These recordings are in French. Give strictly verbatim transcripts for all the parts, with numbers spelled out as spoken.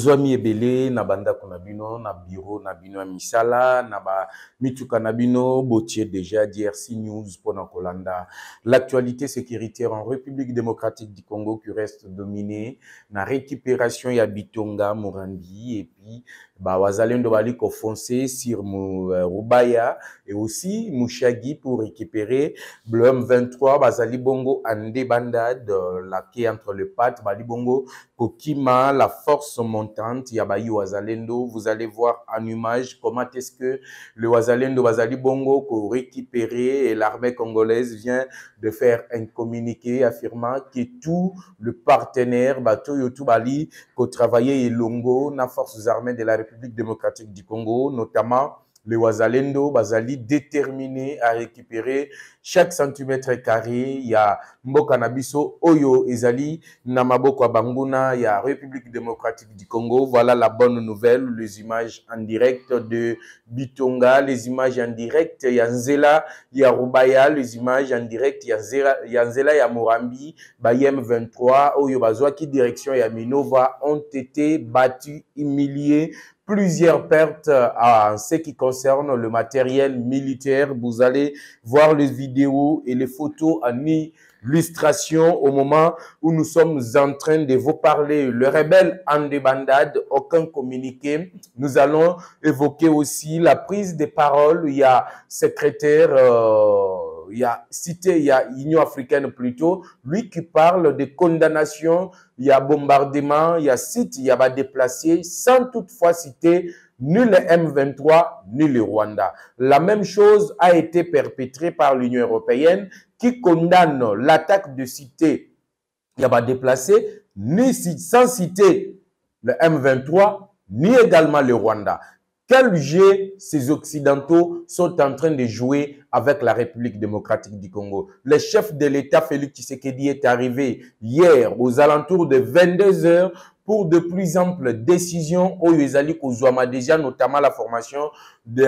Bozwami ebele na banda konabino na bureau na bino misala na ba mituka na bino botier déjà D R C News pour Kolanda. L'actualité sécuritaire en République démocratique du Congo qui reste dominée na récupération ya Bitonga Morambi et puis ba wazalendo bali ko foncer sur Rubaya et aussi Mushagi pour récupérer le M vingt-trois bazali bongo ande bandade la quai entre les pattes bali bongo Kokima, la force montante, Yabayi Wazalendo, vous allez voir en image comment est-ce que le Wazalendo Wazali Bongo qu'on récupéré et l'armée congolaise vient de faire un communiqué affirmant que tout le partenaire bateau Yotubali qu'on travaillait et Longo, na forces armées de la République démocratique du Congo, notamment le Wazalendo Bazali déterminé à récupérer chaque centimètre carré. Il y a Mboka Nabiso, Oyo, Ezali, Namaboko Banguna, il y a République démocratique du Congo. Voilà la bonne nouvelle, les images en direct de Bitonga, les images en direct, il y a Nzela, il y a Rubaya, les images en direct, il y a Nzela, il y a, Nzela, il y a Morambi, Bayem vingt-trois, Oyo Bazwa, qui direction il y a Minova, ont été battus, humiliés. Plusieurs pertes en ce qui concerne le matériel militaire. Vous allez voir les vidéos et les photos en illustration au moment où nous sommes en train de vous parler. Le rebelle en débandade, aucun communiqué. Nous allons évoquer aussi la prise de parole. Il y a secrétaire... Euh, il y a cité, il y a Union africaine plutôt, lui qui parle de condamnation, il y a bombardement, il y a site, il y a déplacé, sans toutefois citer ni le M vingt-trois, ni le Rwanda. La même chose a été perpétrée par l'Union européenne qui condamne l'attaque de cité, il y a déplacé, ni sans citer le M vingt-trois, ni également le Rwanda. Quel jeu ces Occidentaux sont en train de jouer avec la République démocratique du Congo? Le chef de l'État, Félix Tshisekedi, est arrivé hier aux alentours de vingt-deux heures pour de plus amples décisions au Yezali Kozouama, déjà notamment la formation de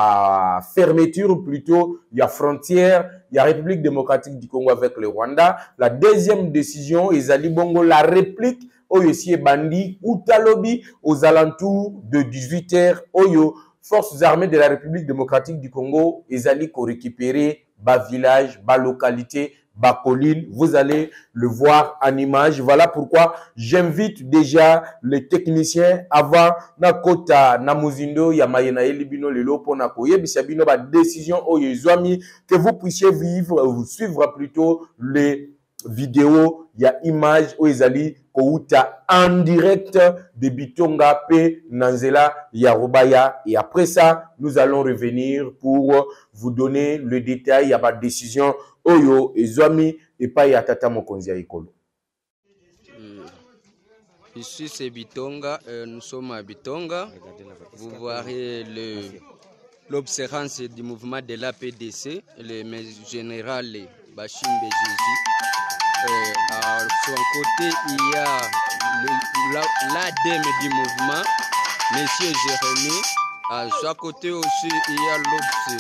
la fermeture plutôt, il y a frontière, il y a République démocratique du Congo avec le Rwanda. La deuxième décision, Yezali Bongo, la réplique Oyo sie bandi ou talobi aux alentours de dix-huit heures. Oyo forces armées de la République démocratique du Congo, ezali ko récupérer bas village, bas localité, bas colline. Vous allez le voir en image. Voilà pourquoi j'invite déjà les techniciens avant na kota na muzindo ya mayena elibino lelo pona ko yebisa bino ba décision oyo ezwami que vous puissiez vivre ou suivre plutôt les vidéos, il y a image où ezali Kouta en direct de Bitonga P Nanzela Yarubaya. Et après ça, nous allons revenir pour vous donner le détail. Il y a pas de décision. Oyo et Zoami et pas Yatata Mokonzia Ekolo. Ici c'est Bitonga. Euh, nous sommes à Bitonga. Vous voyez l'observance du mouvement de l'A P D C, le général Bachim Béjiji. Euh, à son côté, il y a l'A D M du mouvement, M. Jérémy. À son côté aussi, il y a l'Obs,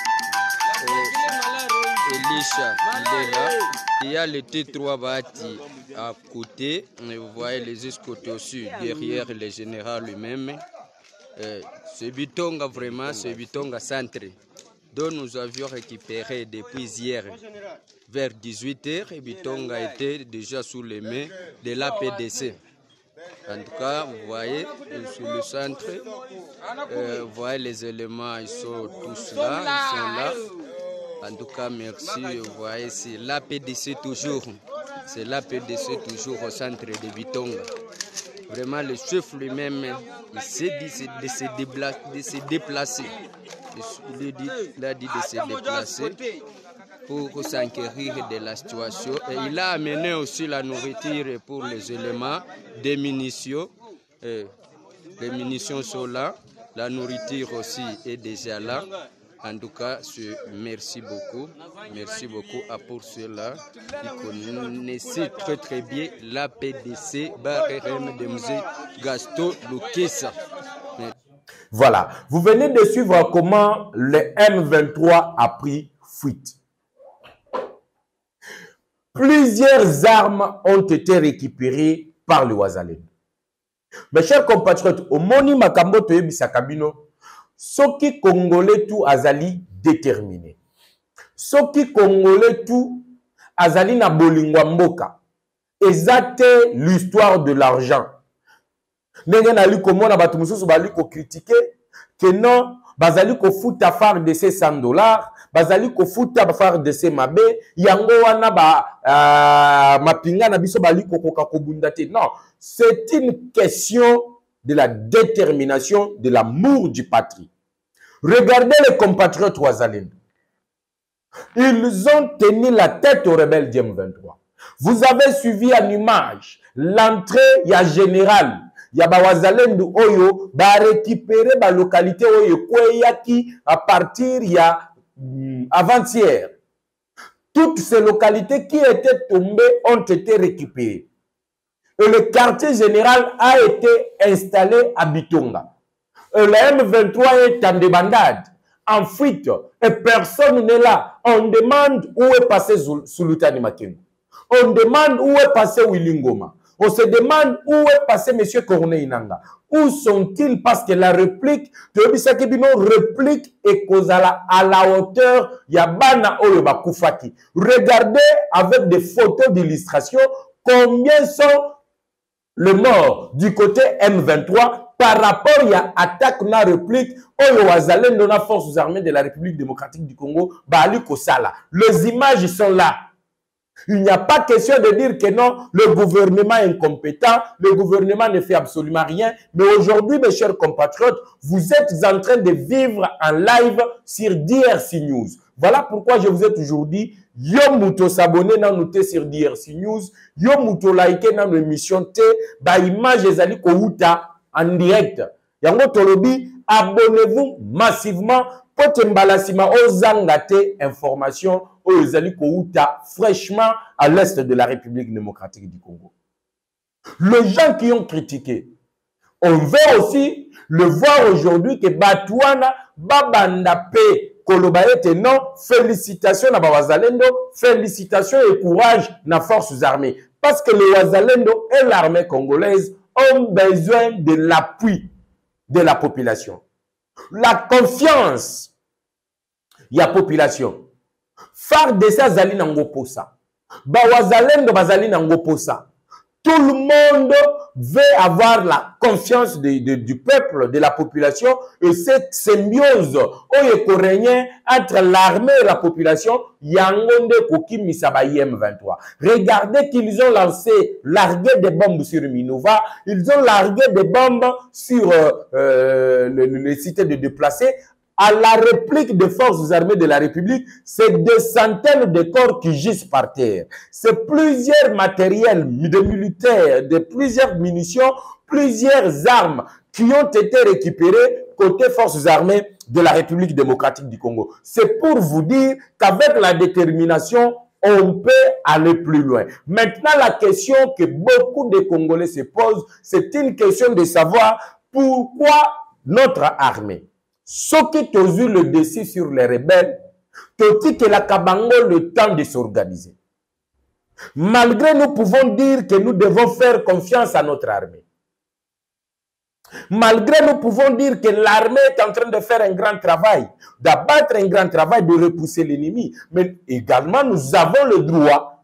euh, Elisha, il est là. Il y a le T trois Bati à côté. Vous voyez les escortes aussi derrière le général lui-même. Euh, c'est Bitonga vraiment, c'est Bitonga centre, dont nous avions récupéré depuis hier vers dix-huit heures et Bitonga était déjà sous les mains de l'A P D C. En tout cas, vous voyez, sur le centre, euh, vous voyez les éléments, ils sont tous là, ils sont là. En tout cas, merci, vous voyez, c'est l'A P D C toujours. C'est l'A P D C toujours au centre de Bitonga. Vraiment, le chef lui-même, il s'est dit de se déplacer. Il a dit de se déplacer pour s'enquérir de la situation. Et il a amené aussi la nourriture pour les éléments, des munitions. Et les munitions sont là, la nourriture aussi est déjà là. En tout cas, merci beaucoup. Merci beaucoup à pour ceux-là qui connaissent très très bien l'A P D C, Barrem de Musée Gaston Lukesa. Voilà, vous venez de suivre comment le M vingt-trois a pris fuite. Plusieurs armes ont été récupérées par le Wazalendo. Mes chers compatriotes, au moni makambo toyebisa kabino, soki congolais tout azali déterminé. Soki congolais tout azali na bolingwa mboka. Ezate l'histoire de l'argent. Ndenge na li komona batu mususu bali ko critiquer que non bazali ko futa phare de ces cent dollars, bazali ko futa phare de ces mabe, yango wana ba uh, mapinga na biso bali ko koka kobunda te. Non, c'est une question de la détermination, de l'amour du patrie. Regardez les compatriotes Ouazalendo. Ils ont tenu la tête aux rebelles du M vingt-trois. Vous avez suivi en image l'entrée, il y a général, il y a Ouazalendo Oyo, ba récupérer ba localité Oyo, Kweyaki, à partir il y a avant-hier. Toutes ces localités qui étaient tombées ont été récupérées. Et le quartier général a été installé à Bitonga. Et le M vingt-trois est en débandade, en fuite, et personne n'est là. On demande où est passé Sultani Makengo. On demande où est passé Willy Ngoma. On se demande où est passé M. Corneille Nangaa. Où sont-ils? Parce que la réplique, réplique est causale à la hauteur Yabana Oyoba Koufaki. Regardez avec des photos d'illustration combien sont les morts du côté M vingt-trois par rapport à l'attaque na réplique Oyo Ouazalendo na forces armées de la République démocratique du Congo, Bali Kosala. Les images sont là. Il n'y a pas question de dire que non, le gouvernement est incompétent, le gouvernement ne fait absolument rien. Mais aujourd'hui, mes chers compatriotes, vous êtes en train de vivre en live sur D R C News. Voilà pourquoi je vous ai toujours dit, yo muto s'abonner dans nous sur D R C News, yo muto liker dans l'émission T, ba image ezali ko uta en direct. Yango tolobi, abonnez-vous massivement pour tembalasima ozangate information ezali ko uta fraîchement à l'est de la République démocratique du Congo. Les gens qui ont critiqué, on veut aussi le voir aujourd'hui que Batouana babanda pe Kolobaete non, félicitations à Ouazalendo, félicitations et courage na forces armées. Parce que les Ouazalendo et l'armée congolaise ont besoin de l'appui de la population. La confiance, il y a population. Phare de ça, Zali Nango Posa. Ouazalendo, Bazali Nango Posa. Tout le monde veut avoir la confiance de, de, du peuple, de la population, et cette symbiose entre l'armée et la population, Yangonde Koki Misabaye M vingt-trois. Regardez qu'ils ont lancé, largué des bombes sur Minova, ils ont largué des bombes sur euh, euh, les, les cités de déplacés. À la réplique des forces armées de la République, c'est des centaines de corps qui gisent par terre. C'est plusieurs matériels de militaires, de plusieurs munitions, plusieurs armes qui ont été récupérées côté forces armées de la République démocratique du Congo. C'est pour vous dire qu'avec la détermination, on peut aller plus loin. Maintenant, la question que beaucoup de Congolais se posent, c'est une question de savoir pourquoi notre armée, ce qui a eu le dessus sur les rebelles, que la Kabango le temps de s'organiser. Malgré nous pouvons dire que nous devons faire confiance à notre armée. Malgré nous pouvons dire que l'armée est en train de faire un grand travail, d'abattre un grand travail, de repousser l'ennemi. Mais également, nous avons le droit.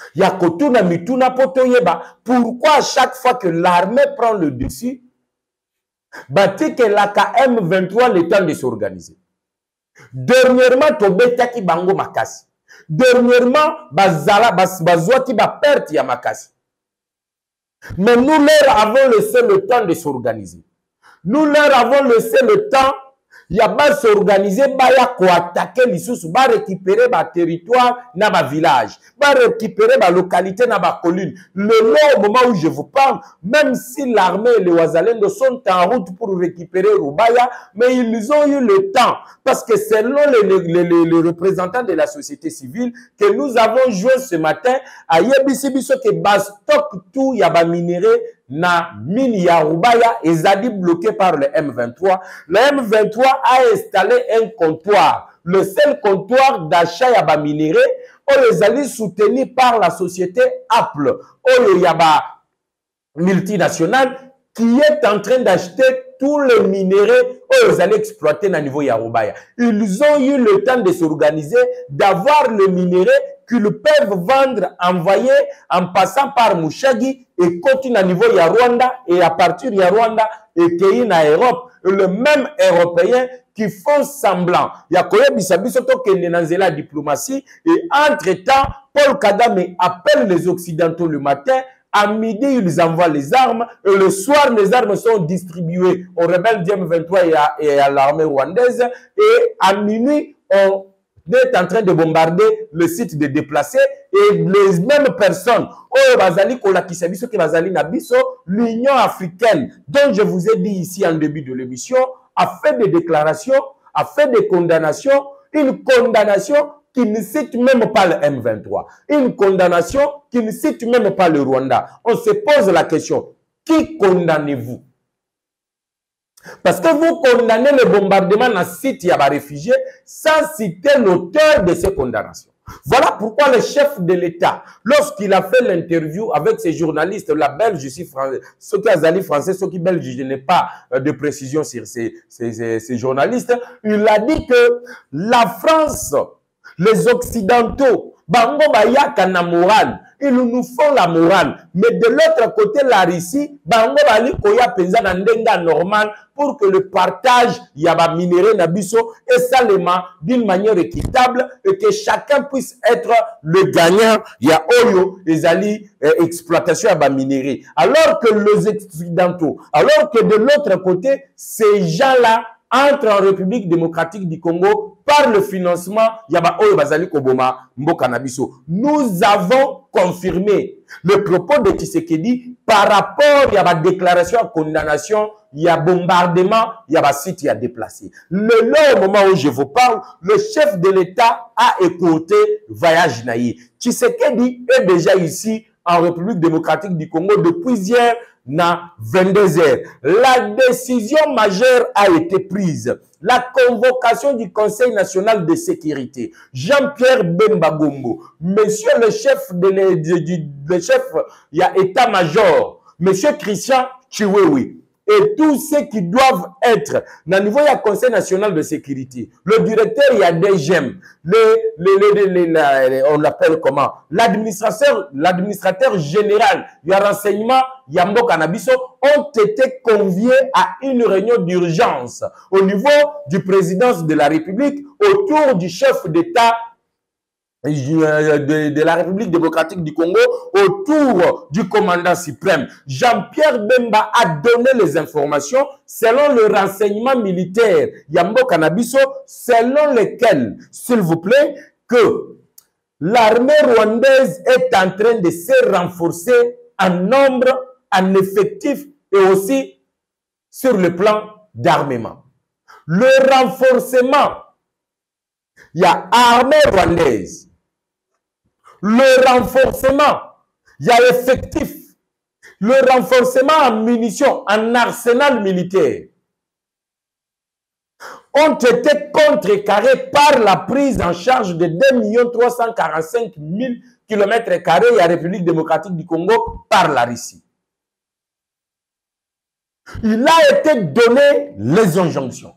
Pourquoi à chaque fois que l'armée prend le dessus, bâti que la K M vingt-trois le temps de s'organiser. Dernièrement, Tobetaki Bango Makasi. Dernièrement, Bazala Bazwaki ba perte ya Makasi. Mais nous leur avons laissé le temps de s'organiser. Nous leur avons laissé le temps. Il y a pas s'organiser, baya ko attaquer l'issous, ba récupérer ba territoire na ba village, ba récupérer ba localité na ba colline. Le long au moment où je vous parle, même si l'armée et les Ouazalendo sont en route pour récupérer Rubaya, mais ils ont eu le temps. Parce que selon les, les, les, les représentants de la société civile que nous avons joué ce matin, à Yebisibiso que Bastok tout yaba minéré na mine ya Rubaya et Zadi bloqué par le M vingt-trois. Le M vingt-trois a installé un comptoir, le seul comptoir d'achat yaba minéré, où les alliés soutenus par la société Apple, où yaba multinationale, qui est en train d'acheter tous les minéraux qu'ils allaient exploiter à niveau Yarubaya. Ils ont eu le temps de s'organiser, d'avoir le minerai qu'ils peuvent vendre, envoyer en passant par Mouchagi et continuer à niveau Yarwanda et à partir de Rwanda et qu'il en Europe. Le même Européen qui font semblant. Il y a Koya Bissabiso qui est dans la diplomatie et entre-temps, Paul Kagame appelle les Occidentaux le matin. À midi, ils envoient les armes et le soir, les armes sont distribuées aux rebelles du M vingt-trois et à, et à l'armée rwandaise. Et à minuit, on est en train de bombarder le site de déplacés et les mêmes personnes, l'Union africaine, dont je vous ai dit ici en début de l'émission, a fait des déclarations, a fait des condamnations, une condamnation qui ne cite même pas le M vingt-trois. Une condamnation qui ne cite même pas le Rwanda. On se pose la question, qui condamnez-vous? Parce que vous condamnez le bombardement dans le site des réfugiés sans citer l'auteur de ces condamnations. Voilà pourquoi le chef de l'État, lorsqu'il a fait l'interview avec ces journalistes, la Belge, je suis français, ceux qui sont français, ceux qui sont belges, je n'ai pas de précision sur ces, ces, ces, ces journalistes, il a dit que la France, les Occidentaux, bango bayaka na morale, ils nous font la morale. Mais de l'autre côté, la Russie, bango bali koya penza na ndenga normal pour que le partage yaba minéré nabiso est seulement d'une manière équitable et que chacun puisse être le gagnant. Il y a oyo ezali eh, exploitation yaba minéré. Alors que les Occidentaux, alors que de l'autre côté, ces gens-là entrent en République démocratique du Congo par le financement Yaba Oyo Bazali Koboma Mboka Nabiso. Nous avons confirmé le propos de Tshisekedi par rapport à la déclaration à condamnation, il y a bombardement, il y a site, il y a déplacé. Le long moment où je vous parle, le chef de l'État a écouté Voyage Naï. Tshisekedi est déjà ici en République démocratique du Congo depuis hier na vingt-deux heures. La décision majeure a été prise. La convocation du Conseil national de sécurité. Jean-Pierre Bemba Gombo, monsieur le chef de le, du, le chef, il y a état-major, monsieur Christian Chiwewe, et tous ceux qui doivent être dans le niveau du Conseil national de sécurité. Le directeur, il y a des G E M, le, le, le, le, le, on l'appelle comment? L'administrateur, l'administrateur général, il y a renseignement, il y a Mboka Nabiso, ont été conviés à une réunion d'urgence au niveau du président de la République autour du chef d'État De, de la République démocratique du Congo autour du commandant suprême. Jean-Pierre Bemba a donné les informations selon le renseignement militaire Yambo Kanabiso, selon lesquels, s'il vous plaît, que l'armée rwandaise est en train de se renforcer en nombre, en effectif et aussi sur le plan d'armement. Le renforcement, il y a armée rwandaise. Le renforcement, il y a effectif. Le renforcement en munitions, en arsenal militaire, ont été contrecarrés par la prise en charge de deux millions trois cent quarante-cinq mille kilomètres carrés à la République démocratique du Congo par la Russie. Il a été donné les injonctions.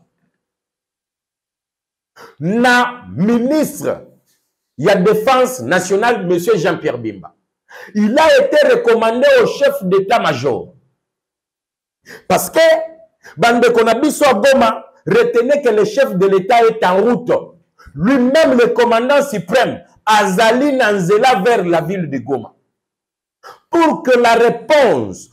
Na ministre, il y a défense nationale, M. Jean-Pierre Bemba. Il a été recommandé au chef d'état-major. Parce que, Bande Konabiso Goma, retenez que le chef de l'État est en route. Lui-même, le commandant suprême, Azali Nanzela vers la ville de Goma. Pour que la réponse,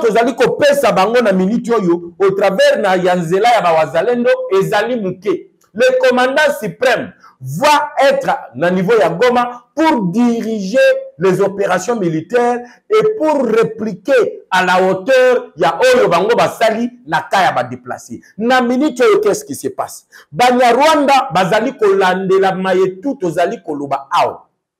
au travers na Yanzela Yabawazalendo et Zali Mouké, le commandant suprême va être à niveau ya Goma pour diriger les opérations militaires et pour répliquer à la hauteur ya Oyo Bango Basali na kaya ba déplacé. Na minute qu'est-ce qui se passe? Banya Rwanda bazali kolandela maye tout ozali koloba ao.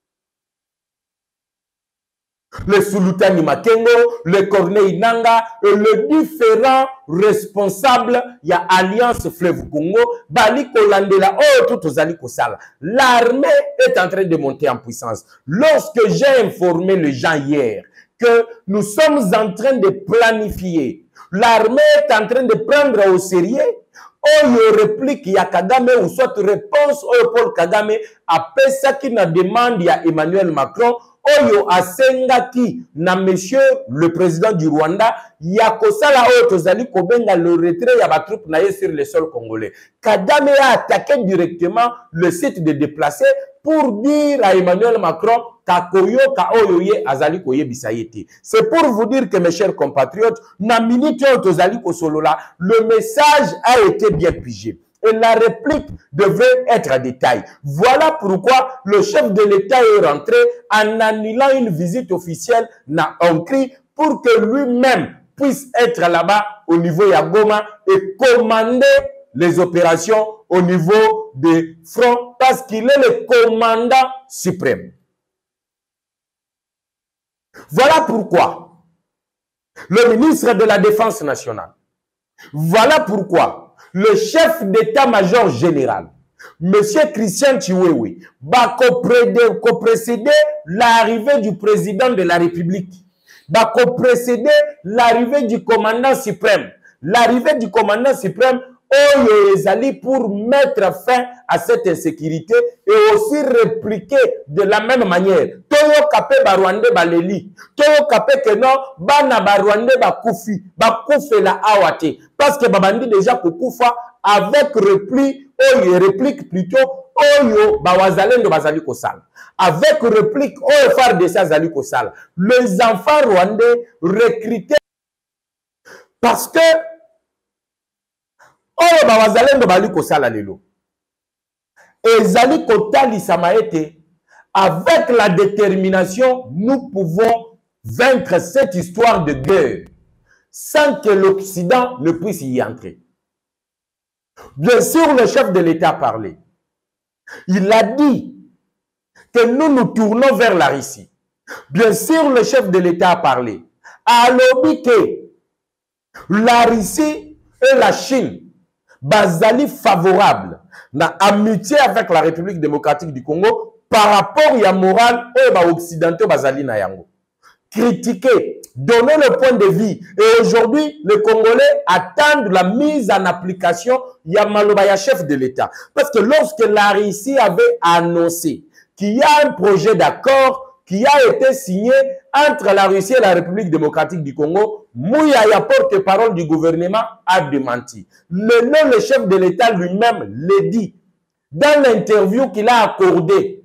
Le Sultani Makengo, le Corneille Nanga et les différents responsables, il y a Alliance Fleuve Congo, Bali Kolandela, oh, tout aux Ali Kosala. L'armée est en train de monter en puissance. Lorsque j'ai informé les gens hier que nous sommes en train de planifier l'armée est en train de prendre au sérieux oyo réplique ya Kagame ou soit réponse oyo Paul Kagame apesaki na demande ya Emmanuel Macron oyo asengaki na monsieur le président du Rwanda ya kosala oyo tozali kobenga le retrait ya batroupe na ye sur le sol congolais. Kagame a attaqué directement le site de déplacés pour dire à Emmanuel Macron kakoyo ka oyo ye azali koyebisa yete. C'est pour vous dire que mes chers compatriotes, na minute oyo tozali kosolola, le message a été bien pigé. Et la réplique devait être à détail. Voilà pourquoi le chef de l'État est rentré en annulant une visite officielle na Hongrie pour que lui-même puisse être là-bas au niveau de Goma et commander les opérations au niveau des fronts parce qu'il est le commandant suprême. Voilà pourquoi le ministre de la Défense nationale, voilà pourquoi le chef d'état-major général, M. Christian Chiwewe, va précéder l'arrivée du président de la République, va précéder l'arrivée du commandant suprême. L'arrivée du commandant suprême, Oyo Ezali pour mettre fin à cette insécurité et aussi répliquer de la même manière. Toyo Kapé Barwande Baleli, Toyo Kapé que non, Bana Barwande Bakoufi, Bakoufe la Awate. Parce que Babandi déjà Koukoufa avec repli, Oyo réplique plutôt, Oyo Bawazalendo Bazali Kosal. Avec réplique, Oyo Far de Sazali Kosal. Les enfants rwandais recrutés parce que oyo bawazalendo bali kosala lelo ezali kotali samaete avec la détermination nous pouvons vaincre cette histoire de guerre sans que l'Occident ne puisse y entrer. Bien sûr, le chef de l'État a parlé. Il a dit que nous nous tournons vers la Russie. Bien sûr, le chef de l'État a parlé. Alors que la Russie et la Chine bazali favorable na amitié avec la République démocratique du Congo par rapport à moral aux occidentaux bazali na yango. Critiquer, donner le point de vue. Et aujourd'hui, les Congolais attendent la mise en application ya maloba ya chef de l'État. Parce que lorsque la Russie avait annoncé qu'il y a un projet d'accord qui a été signé entre la Russie et la République démocratique du Congo, Mouya ya porte-parole du gouvernement a démenti. Le nom, le chef de l'État lui-même l'a dit dans l'interview qu'il a accordé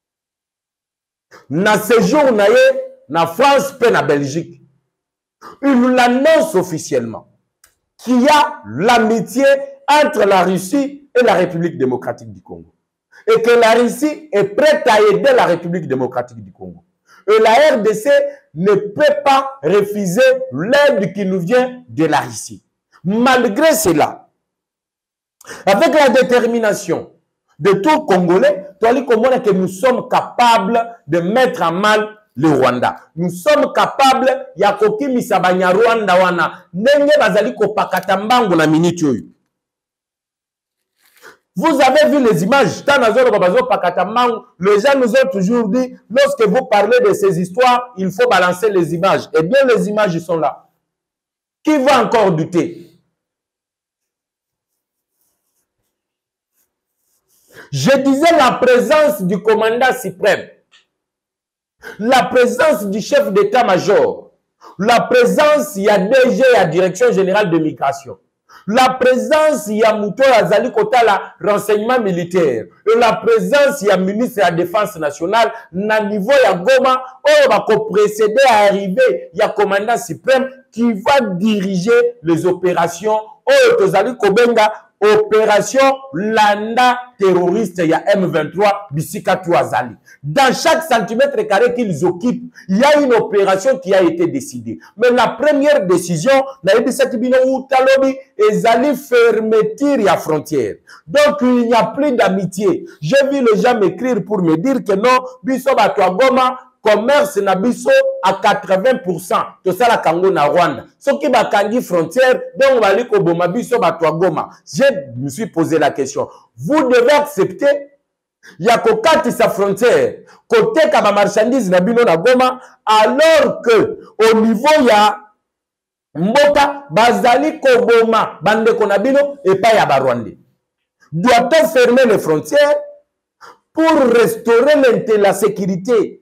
na séjour na ye na France et na Belgique. Il l'annonce officiellement qu'il y a l'amitié entre la Russie et la République démocratique du Congo. Et que la Russie est prête à aider la République démocratique du Congo. Et la R D C ne peut pas refuser l'aide qui nous vient de la Russie. Malgré cela, avec la détermination de tout Congolais, que nous sommes capables de mettre en mal le Rwanda. Nous sommes capables, Yakoki Misabanya Rwanda wana, nenge bazali ko pakatambango na minute yoyu. Vous avez vu les images, les gens nous ont toujours dit, lorsque vous parlez de ces histoires, il faut balancer les images. Eh bien, les images sont là. Qui va encore douter? Je disais la présence du commandant suprême, la présence du chef d'état-major, la présence, il y a D G, il y a Direction Générale de Migration. La présence, il y a Mouto Azali Kotala, renseignement militaire. Et la présence, il y a ministre de la Défense nationale. Na niveau, il y a Goma, on va précéder à arriver, il y a commandant suprême qui va diriger les opérations. Oh, Tozali Kobenga, opération Landa terroriste, il y a M vingt-trois, Bissika Touazali. Dans chaque centimètre carré qu'ils occupent, il y a une opération qui a été décidée. Mais la première décision, ils fermeture la frontière. Donc il n'y a plus d'amitié. J'ai vu les gens m'écrire pour me dire que non, Bisso Batouagoma, commerce na biso à quatre-vingts pour cent. Tout ça la Congo na Rwanda. Ce qui va kangi frontière, donc on va aller au Boma biso Batouagoma. Je me suis posé la question. Vous devez accepter. Il y a kokati sa frontière. Côté kaba marchandise na bino na Goma, alors que au niveau il y a mboka bazali koboma bande konabino et pas ya Rwandais. Doit-on fermer les frontières pour restaurer la sécurité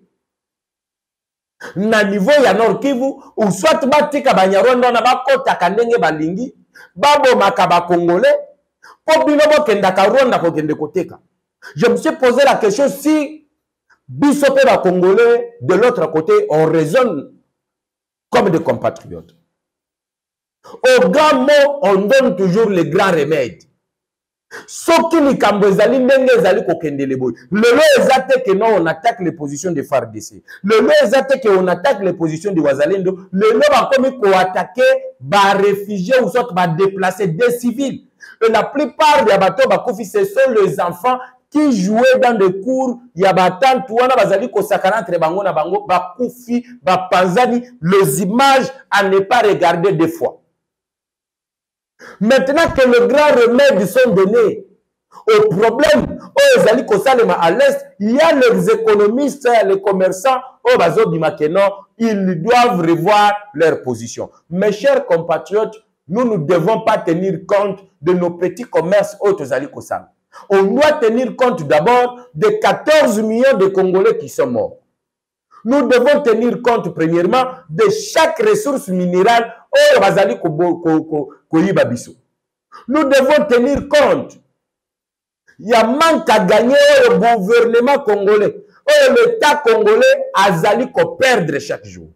na niveau ya Nord Kivu ou soit batika banyarwanda na bakota kandenge balingi babomaka ba congolais po bino bokenda ka Rwanda kokende koteka. Je me suis posé la question si biso pe ba congolais de l'autre côté on raisonne comme des compatriotes. Au grand mot on donne toujours les grands remèdes. Soki likambo ezali ndenge ezali kokendele boy. Lelo ezate que non on attaque les positions de F A R D C. Lelo ezate que on attaque les positions de Wazalendo. Lelo ba komi ko attaquer ba réfugiés ou soit ba déplacer des civils. Et la plupart des bateaux ba kofi ce sont les enfants qui jouaient dans des cours ya batante wana bazali ko sakana entre bango na bango ba kofi ba panzani les images à ne pas regarder deux fois. Maintenant que les grands remèdes sont donnés au problème, à l'Est, il y a les économistes, les commerçants, ils doivent revoir leur position. Mes chers compatriotes, nous ne devons pas tenir compte de nos petits commerces autres. On doit tenir compte d'abord des quatorze millions de Congolais qui sont morts. Nous devons tenir compte premièrement de chaque ressource minérale. Nous devons tenir compte. Il y a manque à gagner au gouvernement congolais. L'État congolais a zali qu'on perdre chaque jour.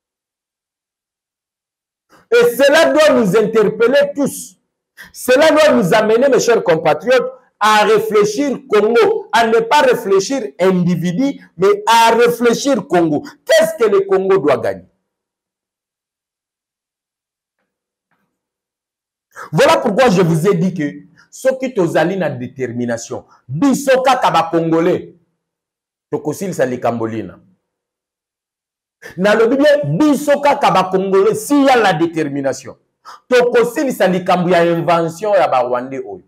Et cela doit nous interpeller tous. Cela doit nous amener, mes chers compatriotes, à réfléchir Congo, à ne pas réfléchir individu, mais à réfléchir Congo. Qu'est-ce que le Congo doit gagner? Voilà pourquoi je vous ai dit que ce qui est na détermination, bisoka kaba congolais, tokosil sali kambolina. Na le bien bisoka kaba congolais, s'il y a la détermination, tokosil sali kambu ya invention ya ba Rwandais oyo.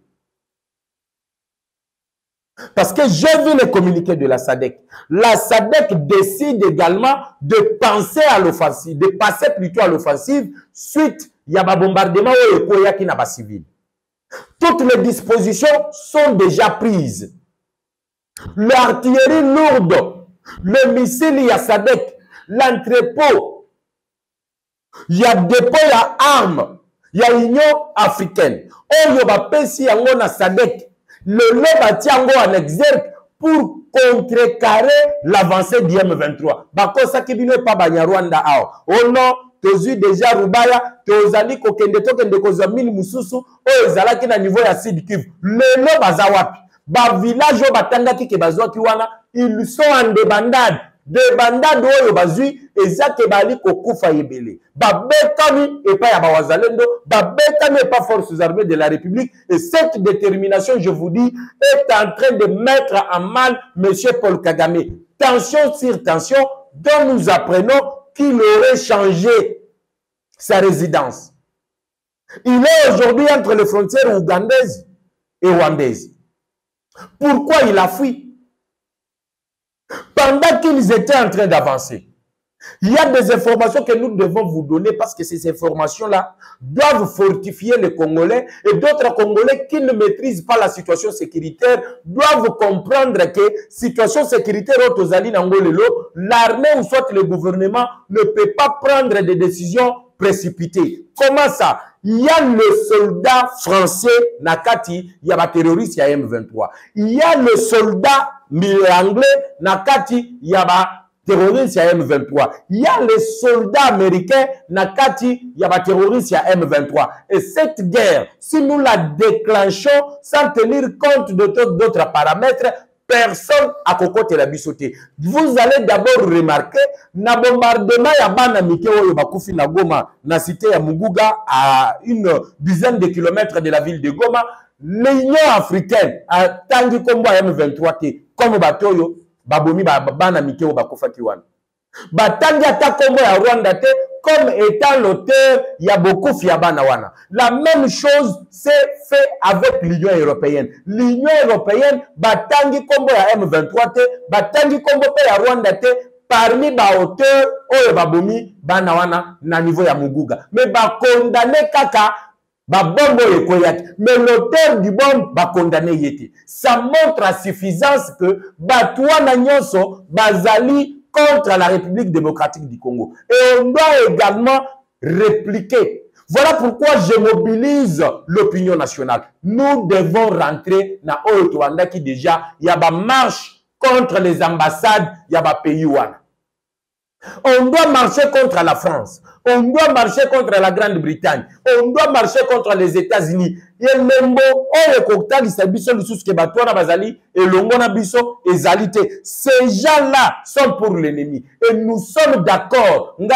Parce que j'ai vu les communiqués de la S A D C. La S A D C décide également de penser à l'offensive, de passer plutôt à l'offensive suite il y a un bombardement qui n'a pas civil. Toutes les dispositions sont déjà prises. L'artillerie lourde, le missile, il y a S A D C, l'entrepôt, il y a dépôt, il y a armes, il y a Union africaine. On y a pessi en S A D C. Le Lobatiango en exergue pour contrecarrer l'avancée du M vingt-trois. Bako sakibino pa Banyarwanda ao. Oh non, tozu déjà Rubaya, tozali kokende tokende kozamini mususu, o ezalaki na niveau ya Sud Kivu. Le Lobazawapi. Ba village o batanga ki ke bazwaki wana, ils sont en débandade. Débandade oyo bazui ezake bali kokufa yebele. Ba bekami et pas ya ba Wazalendo, ba bekami et pas forces armées de la République. Et cette détermination, je vous dis, est en train de mettre en mal M. Paul Kagame. Tension sur tension, dont nous apprenons qu'il aurait changé sa résidence. Il est aujourd'hui entre les frontières ougandaises et rwandaises. Pourquoi il a fui? Pendant qu'ils étaient en train d'avancer, il y a des informations que nous devons vous donner parce que ces informations-là doivent fortifier les Congolais et d'autres Congolais qui ne maîtrisent pas la situation sécuritaire doivent comprendre que situation sécuritaire l'armée ou soit le gouvernement ne peut pas prendre des décisions précipitées. Comment ça? Il y a le soldat français Nakati, il y a la terroriste, il y a M vingt-trois. Il y a le soldat anglais Nakati, il y a la terroriste, il y a M vingt-trois. Il y a les soldats américains Nakati, il y a la terroriste, il y a M vingt-trois. Et cette guerre, si nous la déclenchons sans tenir compte de d'autres paramètres, personne à cocotte la bisoté. Vous allez d'abord remarquer, na bombardement ya bana mikeo yo bakufi na Goma, na cité ya Muguga à une dizaine de kilomètres de la ville de Goma, l'Union africaine a tangi kombo ya M vingt-trois te, comme batoyo, babomi bana mikeo bakufa kiwana. Batangi ata kombo ya Rwanda te, comme étant l'auteur, il y a beaucoup fiabana wana. La même chose s'est fait avec l'Union européenne. L'Union européenne, batangi kombo ya M vingt-trois te, batangi kombo pe ya Rwanda te, parmi ba auteur oyo babomi bana wana na niveau ya Muguga mais ba condamné kaka ba bombo ekoyaki mais l'auteur du bombe ba condamné yete. Ça montre à suffisance que batwa na nyonso bazali contre la République démocratique du Congo et on doit également répliquer. Voilà pourquoi je mobilise l'opinion nationale. Nous devons rentrer dans Oyo qui déjà il y a ba marche contre les ambassades, il y a ba pays wana. On doit marcher contre la France. On doit marcher contre la Grande-Bretagne. On doit marcher contre les États-Unis. Ces gens-là sont pour l'ennemi. Et nous sommes d'accord. En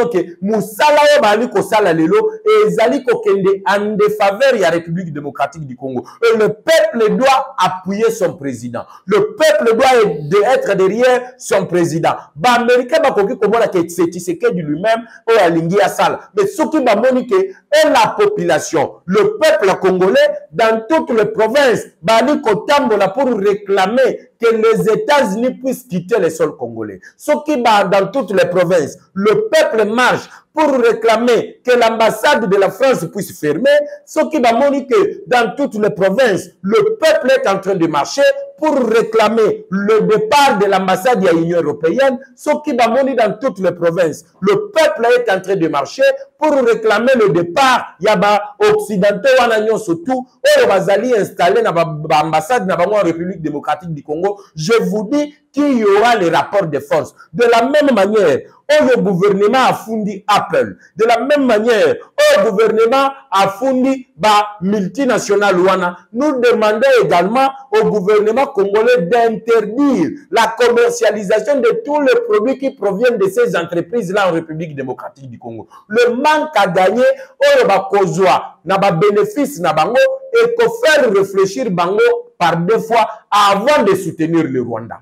défaveur de la République démocratique du Congo. Et le peuple doit appuyer son président. Le peuple doit être derrière son président. Bah, Américain, bah, comment la Tshisekedi lui-même, ou à Lingi Assal. Mais ce qui m'a moniqué est la population, le peuple congolais dans toutes les provinces, bah, pour réclamer que les États-Unis puissent quitter le sol congolais. Ce qui va dans toutes les provinces, le peuple marche pour réclamer que l'ambassade de la France puisse fermer. Ce qui va moniquer dans toutes les provinces, le peuple est en train de marcher pour réclamer le départ de l'ambassade de l'Union européenne. Ce qui va moniquer dans toutes les provinces, le peuple est en train de marcher pour réclamer le départ. Il y a occidentaux surtout, ou bazali installé dans l'ambassade de la République démocratique du Congo. Je vous dis qu'il y aura les rapports de force. De la même manière, le gouvernement a fourni Apple. De la même manière, le gouvernement a fourni bah, multinational Wana. Nous demandons également au gouvernement congolais d'interdire la commercialisation de tous les produits qui proviennent de ces entreprises-là en République démocratique du Congo. Le manque à gagner, on va causer na ba bénéfice na bango et qu'on faire réfléchir bango par deux fois avant de soutenir le Rwanda.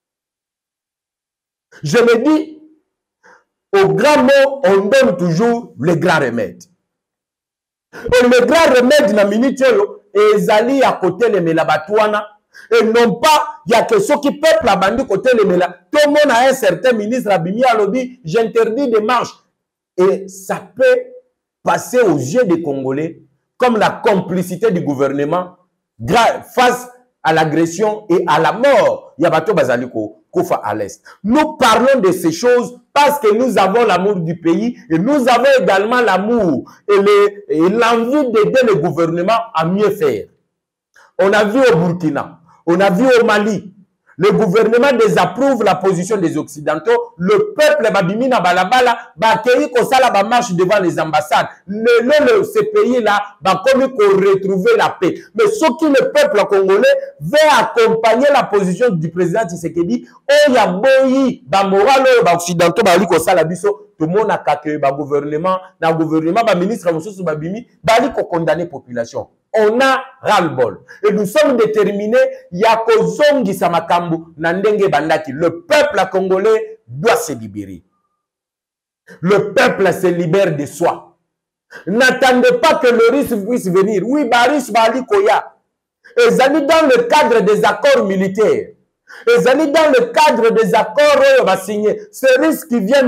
Je me dis, au grand mot, on donne toujours le grand remède. Et le grand remède na minute et Zali à côté les Melabatouana. Et non pas, il y a que ceux qui peuplent la bande côté les Mela. Tout le monde a un certain ministre Abimi à lobby, j'interdis des marches. Et ça peut passer aux yeux des Congolais comme la complicité du gouvernement face à l'agression et à la mort. Il y a Bato Bazaliko. À l'Est. Nous parlons de ces choses parce que nous avons l'amour du pays et nous avons également l'amour et l'envie d'aider le gouvernement à mieux faire. On a vu au Burkina, on a vu au Mali, le gouvernement désapprouve la position des Occidentaux, le peuple babimina balabala va accueillir comme ça la marche devant les ambassades. Le, le, le, ces pays-là va comme qu'on retrouver la paix. Mais ce qui le peuple congolais veut accompagner la position du président Tshisekedi, oh ya boyi ba moral ba occidentaux ba li comme ça la biso tout le monde a qu'accueillir ba gouvernement, na gouvernement ba ministre mususu babimi ba li ko condamner population. On a ras-le-bol. Et nous sommes déterminés, yako zongi samakambu nandenge bandaki. Le peuple congolais doit se libérer. Le peuple se libère de soi. N'attendez pas que le risque puisse venir. Oui, Baris Bali Koya. Et zali dans le cadre des accords militaires. Et zali dans le cadre des accords où on va signer. Ce risque qui vient